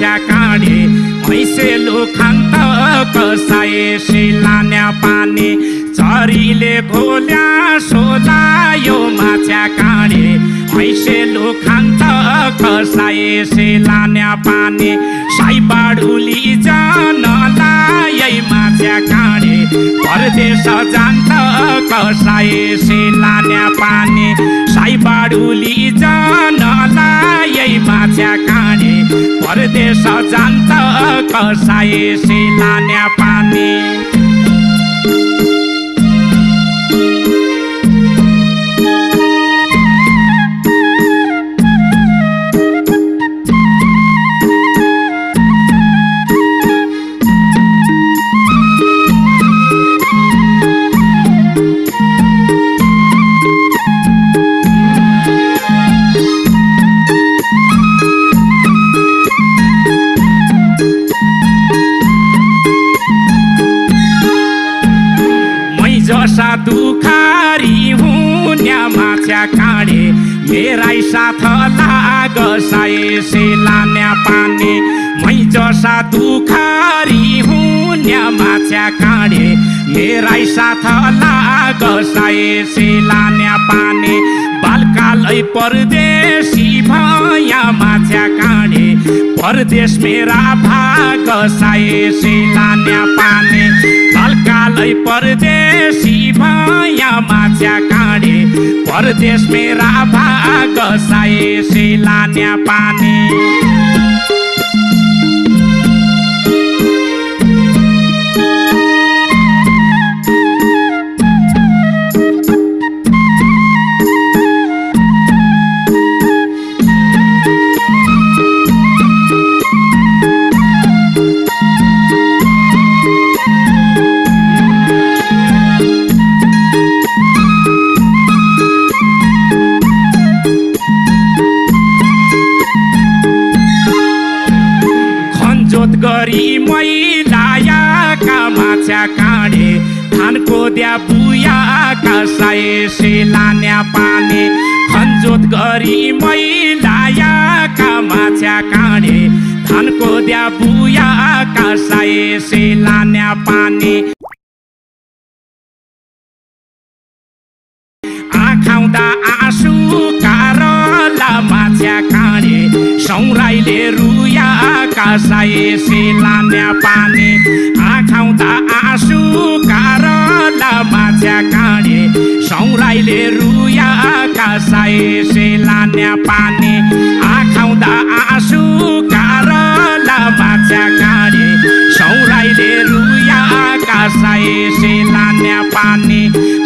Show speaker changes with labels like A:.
A: माछा काँडे भैँसेलो खान्त कसाए सिलान्या पानी चरीले घोल्या सोलायो माछा काँडे भैँसेलो खान्त कसाए सिलान्या पानी साइबाडुली जान लायै माछा काँडे परदेश जान्त कसाए सिलान्या पानी साइबाडुली जान लायै माछा काँडे परदेश जान्त कसाए सिलान्या पानी जसा दुखारी हुन्या माछा काँडे मेरै साथ लागसाए सिलान्या पानी मै जसा दुखारी हुन्या माछा काँडे मेरै साथ लागसाए सिलान्या पानी बालकालै परदेशी भया माछा काँडे परदेश मेरा भागसाए सिलान्या पानी बालकालै परदेशी भया माछा काँडे परदेश मेरा भागसाए सिलान्या पानी गरी मैलायाका माछा काँडे धानको द्या बुयाका साए सिलान्या पानी खन्जोत गरी मैलायाका माछा काँडे धानको द्या बुयाका साए सिलान्या पानी आँखाउँदा आँसु कारला माछा काँडे सौराइले रुया कसाए सिलान्या पानी आँखाउँदा आँसु कारला माछा काँडे सौराइले रुया कसाए सिलान्या पानी आँखाउँदा आँसु कारला माछा काँडे सौराइले रुया कसाए सिलान्या पानी